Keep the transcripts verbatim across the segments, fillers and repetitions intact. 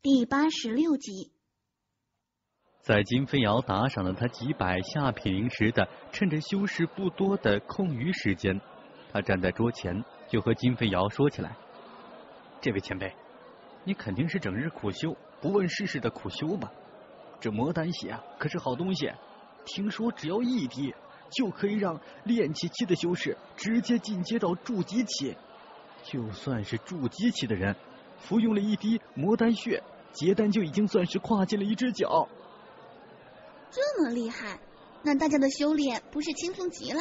第八十六集。 在金飞瑶打赏了他几百下品灵石的，趁着修士不多的空余时间，他站在桌前就和金飞瑶说起来：“这位前辈，你肯定是整日苦修，不问世事的苦修吧？这魔丹血啊，可是好东西，听说只要一滴，就可以让炼气期的修士直接进阶到筑基期。就算是筑基期的人，服用了一滴魔丹血，结丹就已经算是跨进了一只脚。” 这么厉害，那大家的修炼不是轻松极了？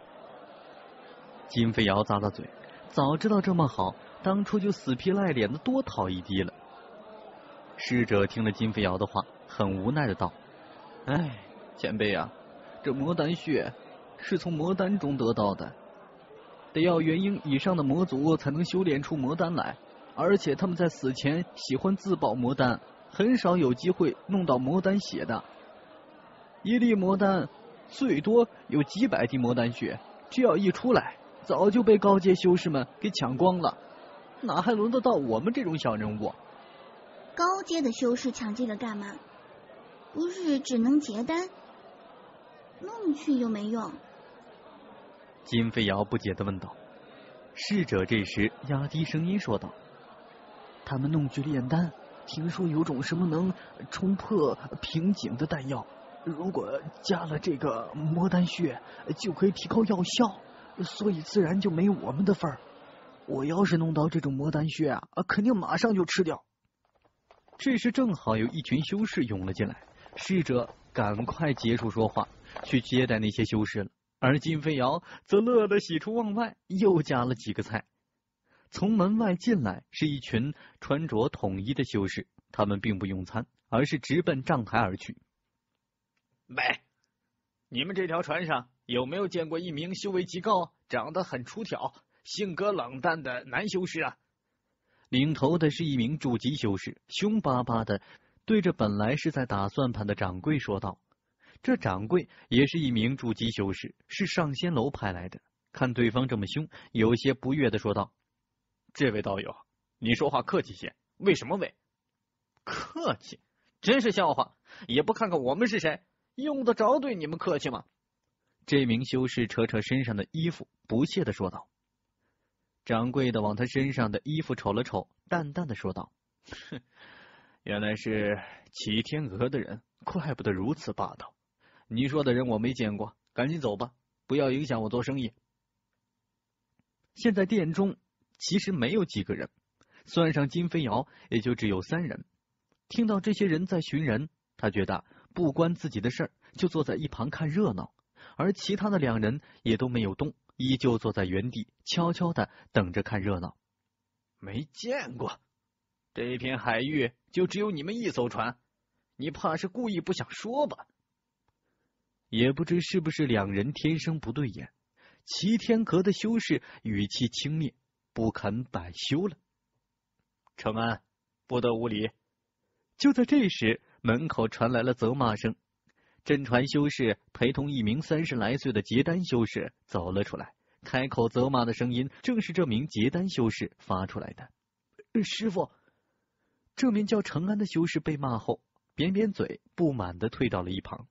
金飞瑶咂咂嘴，早知道这么好，当初就死皮赖脸的多讨一滴了。侍者听了金飞瑶的话，很无奈的道：“哎，前辈啊，这魔丹血是从魔丹中得到的，得要元婴以上的魔族才能修炼出魔丹来，而且他们在死前喜欢自爆魔丹，很少有机会弄到魔丹血的。一粒魔丹最多有几百滴魔丹血，只要一出来，早就被高阶修士们给抢光了，哪还轮得到我们这种小人物？” 高阶的修士抢这个干嘛？不是只能结丹，弄去又没用。 金飞瑶不解地问道。侍者这时压低声音说道：“他们弄去炼丹，听说有种什么能冲破瓶颈的丹药，如果加了这个魔丹血，就可以提高药效，所以自然就没我们的份儿。我要是弄到这种魔丹血啊，肯定马上就吃掉。”这时正好有一群修士涌了进来，侍者赶快结束说话，去接待那些修士了。而金飞瑶则乐得喜出望外，又加了几个菜。从门外进来是一群穿着统一的修士，他们并不用餐，而是直奔帐台而去。 “喂，你们这条船上有没有见过一名修为极高、长得很出挑、性格冷淡的男修士啊？” 领头的是一名筑基修士，凶巴巴的对着本来是在打算盘的掌柜说道。这掌柜也是一名筑基修士，是上仙楼派来的。看对方这么凶，有些不悦的说道：“ 这位道友，你说话客气些，为什么喂？客气？真是笑话！也不看看我们是谁，用得着对你们客气吗？” 这名修士扯扯身上的衣服，不屑的说道。掌柜的往他身上的衣服瞅了瞅，淡淡的说道：“ 哼，原来是齐天鹅的人，怪不得如此霸道。你说的人我没见过，赶紧走吧，不要影响我做生意。” 现在店中其实没有几个人，算上金飞瑶也就只有三人。听到这些人在寻人，他觉得不关自己的事儿，就坐在一旁看热闹。而其他的两人也都没有动，依旧坐在原地，悄悄的等着看热闹。 没见过，这片海域就只有你们一艘船，你怕是故意不想说吧？ 也不知是不是两人天生不对眼，齐天阁的修士语气轻蔑，不肯摆修了。 承安，不得无礼。 就在这时，门口传来了责骂声。镇传修士陪同一名三十来岁的结丹修士走了出来，开口责骂的声音正是这名结丹修士发出来的。师傅，这名叫承安的修士被骂后，扁扁嘴，不满的退到了一旁。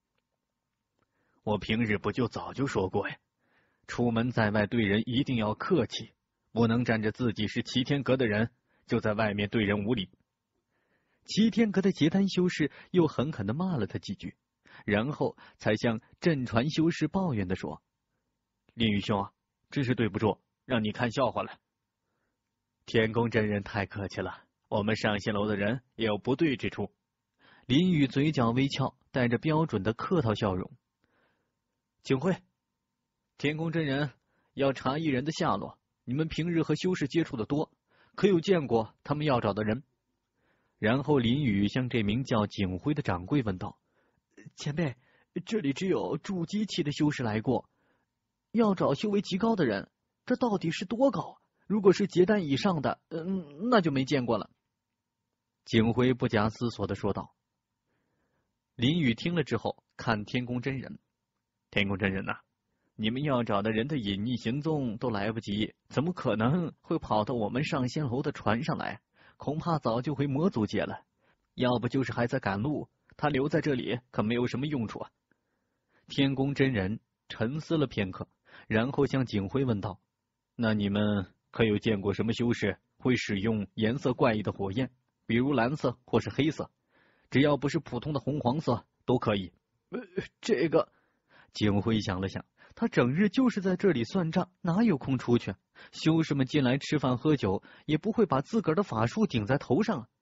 我平日不就早就说过呀，出门在外对人一定要客气，不能仗着自己是齐天阁的人，就在外面对人无礼。 齐天阁的结丹修士又狠狠的骂了他几句，然后才向镇传修士抱怨的说：“ 林宇兄啊，真是对不住，让你看笑话了。” 天宫真人太客气了，我们上仙楼的人也有不对之处。林宇嘴角微翘，带着标准的客套笑容。 景辉，天宫真人要查一人的下落，你们平日和修士接触的多，可有见过他们要找的人？ 然后林宇向这名叫景辉的掌柜问道：“前辈，这里只有筑基期的修士来过，要找修为极高的人，这到底是多高？如果是结丹以上的，嗯，那就没见过了。”景辉不假思索的说道。林宇听了之后，看天宫真人：“ 天宫真人呐、啊，你们要找的人的隐匿行踪都来不及，怎么可能会跑到我们上仙楼的船上来？ 恐怕早就回魔族界了，要不就是还在赶路，他留在这里可没有什么用处啊。天宫真人沉思了片刻，然后向景辉问道：那你们可有见过什么修士会使用颜色怪异的火焰，比如蓝色或是黑色，只要不是普通的红黄色都可以。呃，这个景辉想了想，他整日就是在这里算账，哪有空出去？修士们进来吃饭喝酒，也不会把自个儿的法术顶在头上啊。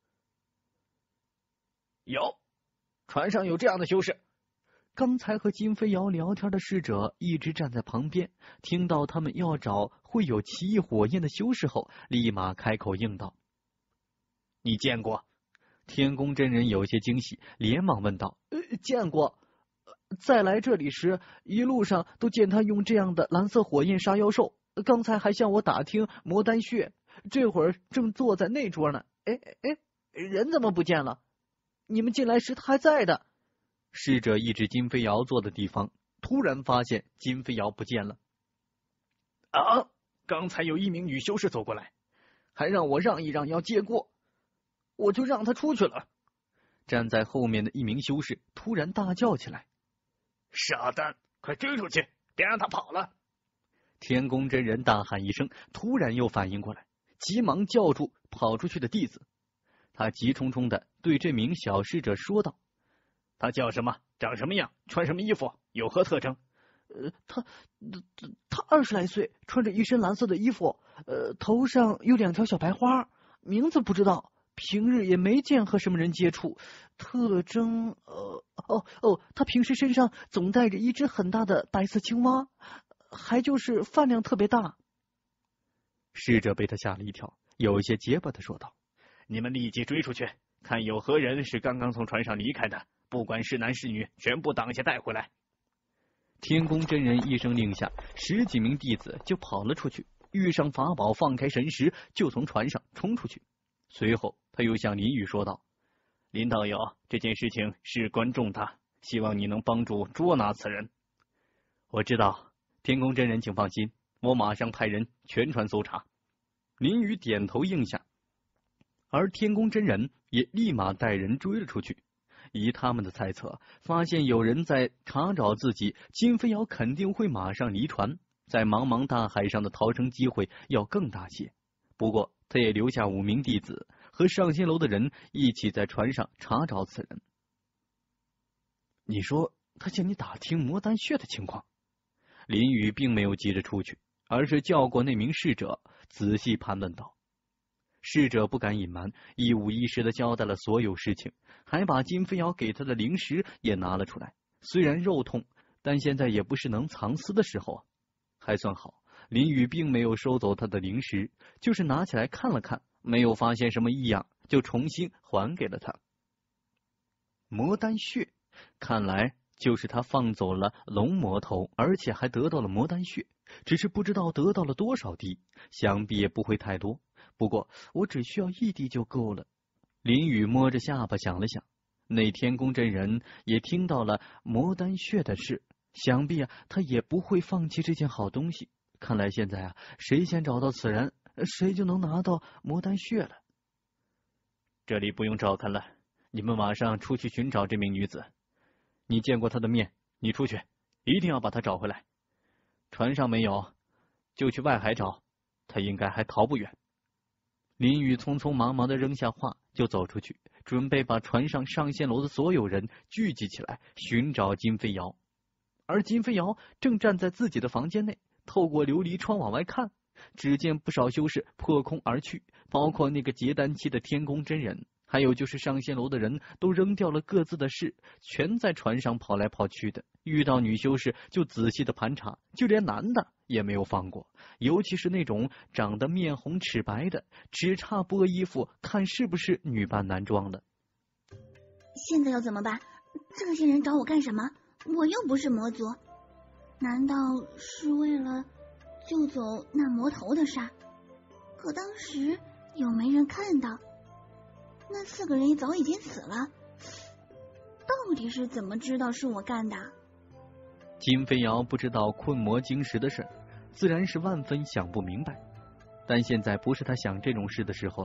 有，船上有这样的修士。 刚才和金飞瑶聊天的侍者一直站在旁边，听到他们要找会有奇异火焰的修士后，立马开口应道： 你见过？ 天宫真人有些惊喜，连忙问道：呃，见过。在来这里时，一路上都见他用这样的蓝色火焰杀妖兽，刚才还向我打听魔丹穴，这会儿正坐在那桌呢。哎哎，人怎么不见了？你们进来时他还在的。侍者一指金飞瑶坐的地方，突然发现金飞瑶不见了。 啊！刚才有一名女修士走过来，还让我让一让要借过，我就让她出去了。 站在后面的一名修士突然大叫起来： 傻蛋，快追出去，别让他跑了！ 天宫真人大喊一声，突然又反应过来，急忙叫住跑出去的弟子。他急冲冲的对这名小侍者说道： 他叫什么？长什么样？穿什么衣服？有何特征？ 呃，他他他二十来岁，穿着一身蓝色的衣服，呃，头上有两条小白花，名字不知道，平日也没见和什么人接触。特征，呃，哦哦，他平时身上总带着一只很大的白色青蛙，还就是饭量特别大。侍者被他吓了一跳，有些结巴的说道： 你们立即追出去，看有何人是刚刚从船上离开的，不管是男是女，全部挡下带回来。 天宫真人一声令下，十几名弟子就跑了出去，遇上法宝放开神识，就从船上冲出去。随后他又向林雨说道：林道友，这件事情事关重大，希望你能帮助捉拿此人。我知道，天宫真人请放心，我马上派人全船搜查。林雨点头应下，而天宫真人也立马带人追了出去。以他们的猜测，发现有人在查找自己，金飞瑶肯定会马上离船，在茫茫大海上的逃生机会要更大些。不过他也留下五名弟子和上仙楼的人一起在船上查找此人。你说他向你打听魔丹穴的情况？林雨并没有急着出去，而是叫过那名侍者，仔细盘问道。侍者不敢隐瞒，一五一十的交代了所有事情，还把金飞瑶给他的零食也拿了出来。虽然肉痛，但现在也不是能藏私的时候啊。还算好，林雨并没有收走他的零食，就是拿起来看了看，没有发现什么异样，就重新还给了他。魔丹穴，看来就是他放走了龙魔头，而且还得到了魔丹穴，只是不知道得到了多少滴，想必也不会太多。不过我只需要一滴就够了。林雨摸着下巴想了想，那天宫真人也听到了魔丹穴的事，想必啊他也不会放弃这件好东西。看来现在啊，谁先找到此人，谁就能拿到魔丹穴了。这里不用照看了，你们马上出去寻找这名女子。你见过她的面，你出去一定要把她找回来。船上没有，就去外海找，她应该还逃不远。林雨匆匆忙忙的扔下话，就走出去，准备把船上上仙楼的所有人聚集起来寻找金飞瑶。而金飞瑶正站在自己的房间内，透过琉璃窗往外看，只见不少修士破空而去，包括那个结丹期的天宫真人，还有就是上仙楼的人都扔掉了各自的事，全在船上跑来跑去的。遇到女修士就仔细的盘查，就连男的也没有放过，尤其是那种长得面红齿白的，只差剥衣服看是不是女扮男装的。 现在要怎么办？这些人找我干什么？我又不是魔族，难道是为了救走那魔头的事？可当时有没人看到？那四个人也早已经死了，到底是怎么知道是我干的？ 金飞瑶不知道困魔晶石的事，自然是万分想不明白。但现在不是他想这种事的时候了。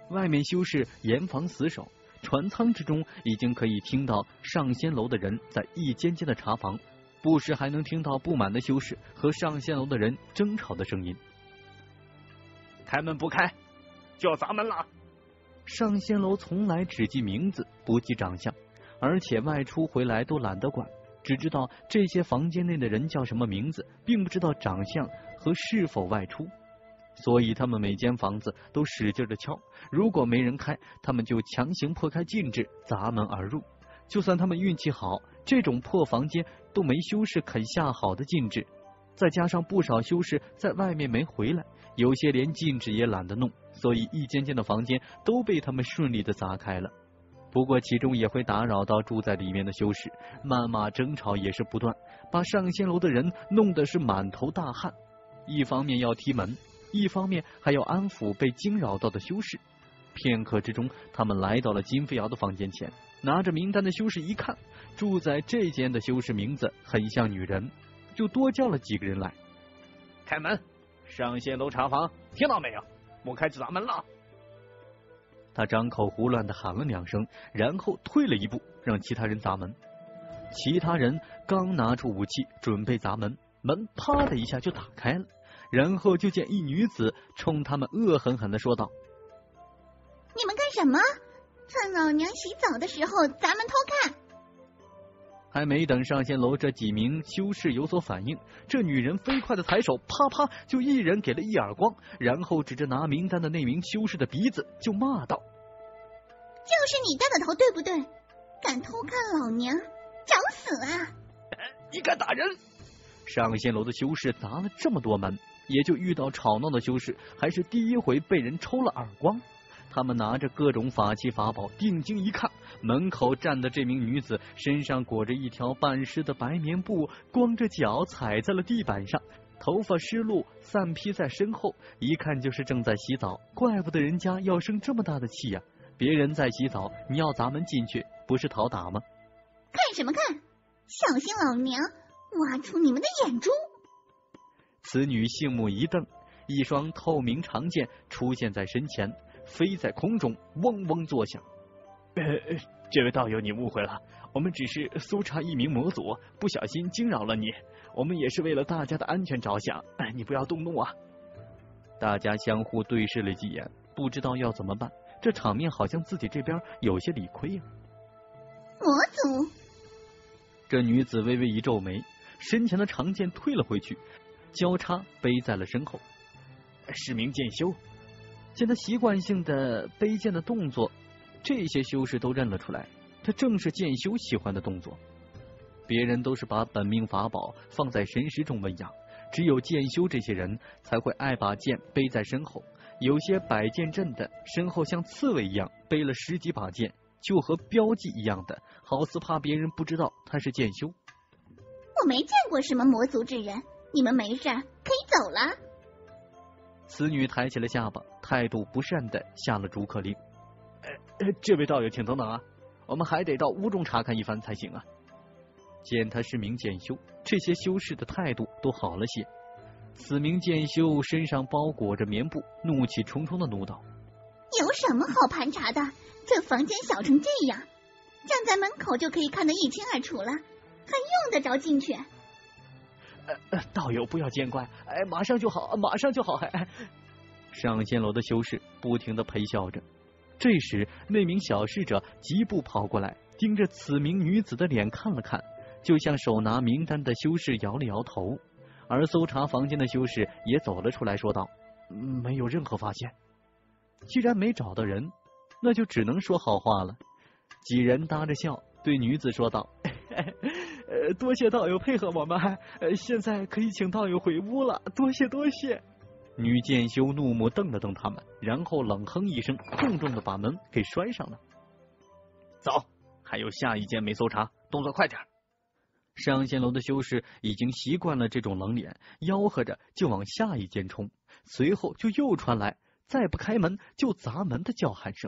外面修士严防死守，船舱之中已经可以听到上仙楼的人在一间间的查房，不时还能听到不满的修士和上仙楼的人争吵的声音。 开门不开，就要砸门了。 上仙楼从来只记名字不记长相，而且外出回来都懒得管，只知道这些房间内的人叫什么名字，并不知道长相和是否外出。所以他们每间房子都使劲的敲，如果没人开，他们就强行破开禁制，砸门而入。就算他们运气好，这种破房间都没修士肯下好的禁制，再加上不少修士在外面没回来，有些连禁制也懒得弄，所以一间间的房间都被他们顺利的砸开了。不过其中也会打扰到住在里面的修士，谩骂争吵也是不断，把上仙楼的人弄得是满头大汗。一方面要踢门，一方面还要安抚被惊扰到的修士。片刻之中，他们来到了金飞瑶的房间前，拿着名单的修士一看，住在这间的修士名字很像女人，就多叫了几个人来。 开门，上仙楼查房，听到没有？不开就砸门了。 他张口胡乱的喊了两声，然后退了一步，让其他人砸门。其他人刚拿出武器准备砸门，门啪的一下就打开了，然后就见一女子冲他们恶狠狠的说道： 你们干什么？趁老娘洗澡的时候咱们偷看。 还没等上仙楼这几名修士有所反应，这女人飞快的抬手，啪啪就一人给了一耳光，然后指着拿名单的那名修士的鼻子就骂道： 就是你带的头对不对？敢偷看老娘，找死啊！ 你敢打人！ 上仙楼的修士砸了这么多门，也就遇到吵闹的修士还是第一回被人抽了耳光。他们拿着各种法器法宝，定睛一看，门口站的这名女子身上裹着一条半湿的白棉布，光着脚踩在了地板上，头发湿漉散披在身后，一看就是正在洗澡。怪不得人家要生这么大的气呀、啊！别人在洗澡，你要砸门进去，不是讨打吗？ 看什么看？小心老娘挖出你们的眼珠！ 此女杏目一瞪，一双透明长剑出现在身前，飞在空中，嗡嗡作响。 呃，这位道友，你误会了，我们只是搜查一名魔族，不小心惊扰了你，我们也是为了大家的安全着想，你不要动怒啊！ 大家相互对视了几眼，不知道要怎么办，这场面好像自己这边有些理亏呀、啊。 魔族， 这女子微微一皱眉，身前的长剑退了回去，交叉背在了身后。 是名剑修。 见他习惯性的背剑的动作，这些修士都认了出来，这正是剑修喜欢的动作。别人都是把本命法宝放在神石中温养，只有剑修这些人才会爱把剑背在身后。有些摆剑阵的身后像刺猬一样背了十几把剑，就和标记一样的，好似怕别人不知道他是剑修。 我没见过什么魔族之人，你们没事可以走了。 此女抬起了下巴，态度不善的下了逐客令。 呃，这位道友请等等啊，我们还得到屋中查看一番才行啊。 见他是名剑修，这些修士的态度都好了些。此名剑修身上包裹着棉布，怒气冲冲的怒道： 有什么好盘查的？这房间小成这样，站在门口就可以看得一清二楚了，还用得着进去？ 呃，道友不要见怪，哎，马上就好，马上就好。哎， 上仙楼的修士不停的陪笑着。这时，那名小侍者疾步跑过来，盯着此名女子的脸看了看，就向手拿名单的修士摇了摇头。而搜查房间的修士也走了出来，说道： 没有任何发现。 既然没找到人，那就只能说好话了。几人搭着笑对女子说道： 呃，多谢道友配合我们，呃，现在可以请道友回屋了，多谢多谢。 女剑修怒目瞪了瞪他们，然后冷哼一声，重重的把门给拴上了。 走，还有下一间没搜查，动作快点。 上仙楼的修士已经习惯了这种冷脸，吆喝着就往下一间冲，随后就又传来再不开门就砸门的叫喊声。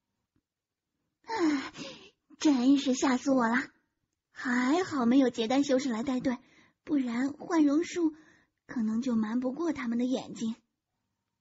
唉，真是吓死我了！还好没有结丹修士来带队，不然幻容术可能就瞒不过他们的眼睛。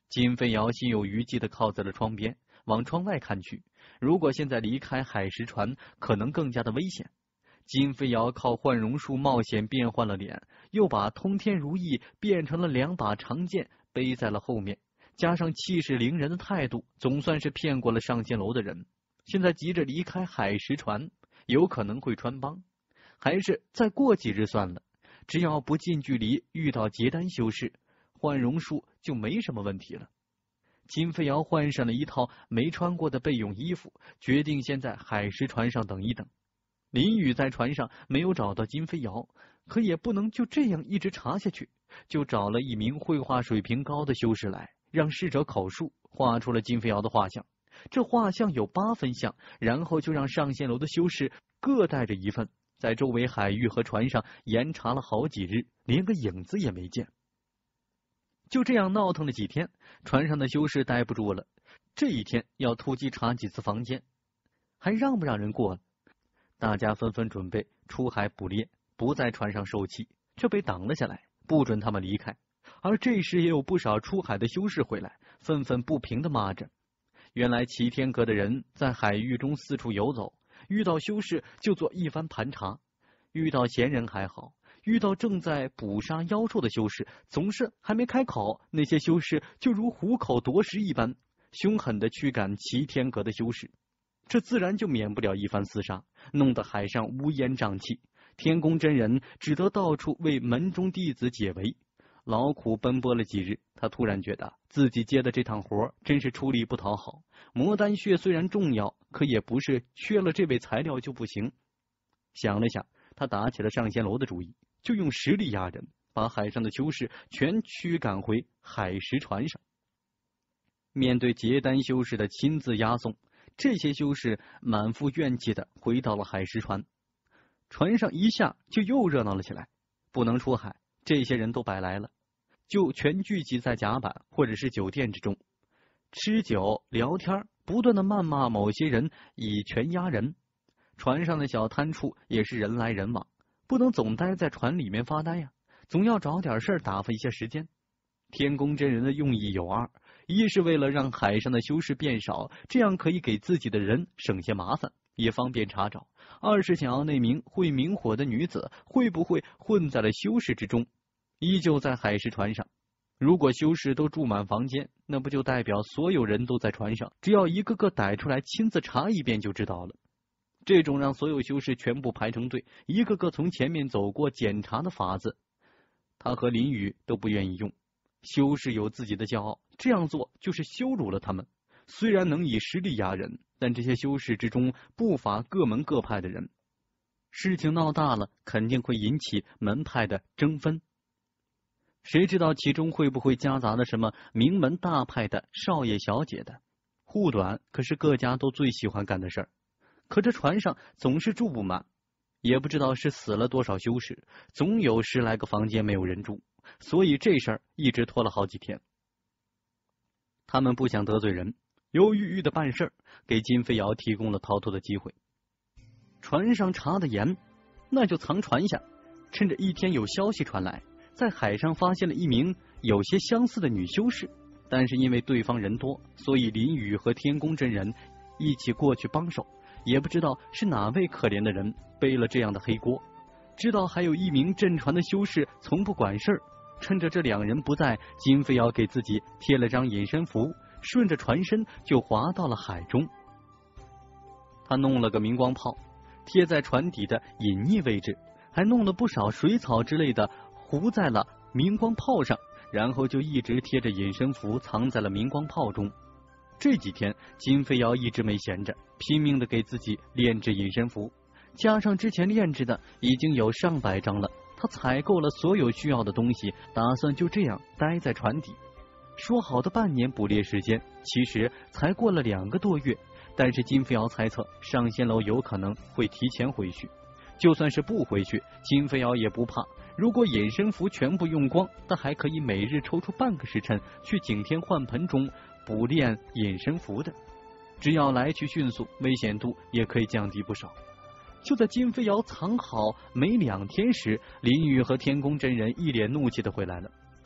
金飞瑶心有余悸地靠在了窗边，往窗外看去。如果现在离开海石船，可能更加的危险。金飞瑶靠幻容术冒险变换了脸，又把通天如意变成了两把长剑背在了后面，加上气势凌人的态度，总算是骗过了上仙楼的人。现在急着离开海石船，有可能会穿帮，还是再过几日算了。只要不近距离遇到结丹修士，幻容术就没什么问题了。金飞瑶换上了一套没穿过的备用衣服，决定先在海石船上等一等。林雨在船上没有找到金飞瑶，可也不能就这样一直查下去，就找了一名绘画水平高的修士来，让侍者口述画出了金飞瑶的画像。这画像有八分像，然后就让上仙楼的修士各带着一份，在周围海域和船上严查了好几日，连个影子也没见。就这样闹腾了几天，船上的修士待不住了，这一天要突击查几次房间，还让不让人过了？大家纷纷准备出海捕猎，不在船上受气，却被挡了下来，不准他们离开。而这时也有不少出海的修士回来，愤愤不平地骂着。原来齐天阁的人在海域中四处游走，遇到修士就做一番盘查，遇到闲人还好，遇到正在捕杀妖兽的修士，总是还没开口，那些修士就如虎口夺食一般，凶狠地驱赶齐天阁的修士。这自然就免不了一番厮杀，弄得海上乌烟瘴气。天宫真人只得到处为门中弟子解围，劳苦奔波了几日，他突然觉得自己接的这趟活真是出力不讨好。魔丹穴虽然重要，可也不是缺了这味材料就不行。想了想，他打起了上仙楼的主意，就用实力压人，把海上的修士全驱赶回海石船上。面对结丹修士的亲自押送，这些修士满腹怨气的回到了海石船。船上一下就又热闹了起来，不能出海，这些人都白来了，就全聚集在甲板或者是酒店之中，吃酒聊天，不断的谩骂某些人以权压人。船上的小摊处也是人来人往，不能总待在船里面发呆呀，总要找点事儿打发一下时间。天宫真人的用意有二，一是为了让海上的修士变少，这样可以给自己的人省些麻烦，也方便查找；二是想要那名会明火的女子会不会混在了修士之中，依旧在海石船上。如果修士都住满房间，那不就代表所有人都在船上，只要一个个逮出来亲自查一遍就知道了。这种让所有修士全部排成队，一个个从前面走过检查的法子，他和林雨都不愿意用。修士有自己的骄傲，这样做就是羞辱了他们。虽然能以实力压人，但这些修士之中不乏各门各派的人，事情闹大了，肯定会引起门派的争分。谁知道其中会不会夹杂了什么名门大派的少爷小姐的？护短可是各家都最喜欢干的事儿。可这船上总是住不满，也不知道是死了多少修士，总有十来个房间没有人住，所以这事儿一直拖了好几天。他们不想得罪人，犹豫豫的办事儿，给金飞瑶提供了逃脱的机会。船上查得严，那就藏船下，趁着一天有消息传来，在海上发现了一名有些相似的女修士，但是因为对方人多，所以林雨和天宫真人一起过去帮手，也不知道是哪位可怜的人背了这样的黑锅。知道还有一名镇船的修士从不管事儿，趁着这两人不在，金飞瑶给自己贴了张隐身符，顺着船身就滑到了海中。他弄了个明光炮，贴在船底的隐匿位置，还弄了不少水草之类的糊在了明光炮上，然后就一直贴着隐身符藏在了明光炮中。这几天金飞瑶一直没闲着，拼命的给自己炼制隐身符，加上之前炼制的已经有上百张了，他采购了所有需要的东西，打算就这样待在船底。说好的半年捕猎时间，其实才过了两个多月，但是金飞瑶猜测上仙楼有可能会提前回去，就算是不回去，金飞瑶也不怕。如果隐身符全部用光，他还可以每日抽出半个时辰去景天幻盆中补炼隐身符的，只要来去迅速，危险度也可以降低不少。就在金飞瑶藏好没两天时，林雨和天宫真人一脸怒气的回来了，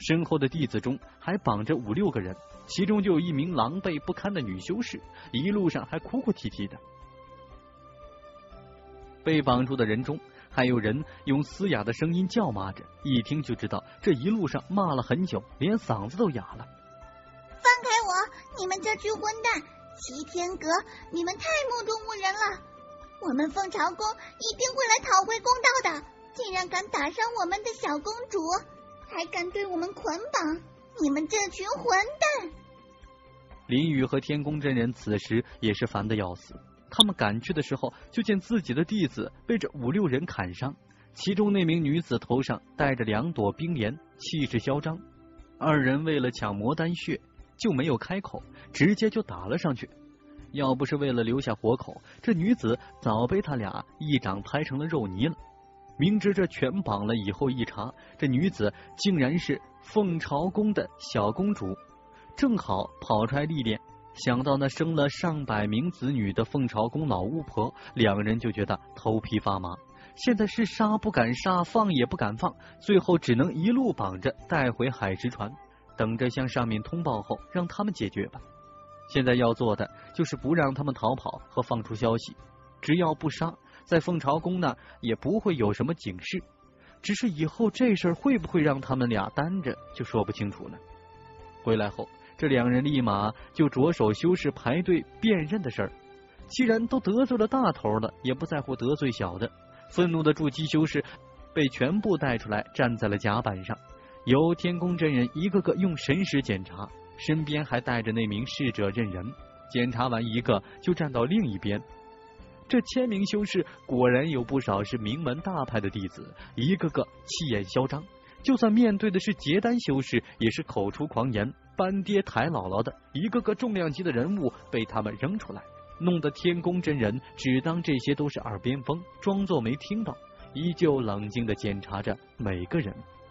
身后的弟子中还绑着五六个人，其中就有一名狼狈不堪的女修士，一路上还哭哭啼啼的。被绑住的人中还有人用嘶哑的声音叫骂着，一听就知道这一路上骂了很久，连嗓子都哑了。 放开我，你们这群混蛋！齐天阁，你们太目中无人了！我们凤朝宫一定会来讨回公道的！竟然敢打伤我们的小公主，还敢对我们捆绑！你们这群混蛋！ 林雨和天宫真人此时也是烦得要死。他们赶去的时候，就见自己的弟子被这五六人砍伤，其中那名女子头上戴着两朵冰莲，气势嚣张。二人为了抢魔丹穴，就没有开口，直接就打了上去。要不是为了留下活口，这女子早被他俩一掌拍成了肉泥了。明知这全绑了以后一查，这女子竟然是凤朝宫的小公主，正好跑出来历练。想到那生了上百名子女的凤朝宫老巫婆，两人就觉得头皮发麻。现在是杀不敢杀，放也不敢放，最后只能一路绑着带回海石船，等着向上面通报后让他们解决吧。现在要做的就是不让他们逃跑和放出消息，只要不杀，在凤朝宫呢也不会有什么警示，只是以后这事儿会不会让他们俩担着就说不清楚了。回来后，这两人立马就着手修饰排队辨认的事儿。既然都得罪了大头了，也不在乎得罪小的。愤怒的筑基修士被全部带出来，站在了甲板上，由天宫真人一个个用神识检查，身边还带着那名侍者认人。检查完一个，就站到另一边。这千名修士果然有不少是名门大派的弟子，一个个气焰嚣张。就算面对的是结丹修士，也是口出狂言，搬爹抬姥姥的，一个个重量级的人物被他们扔出来，弄得天宫真人只当这些都是耳边风，装作没听到，依旧冷静地检查着每个人。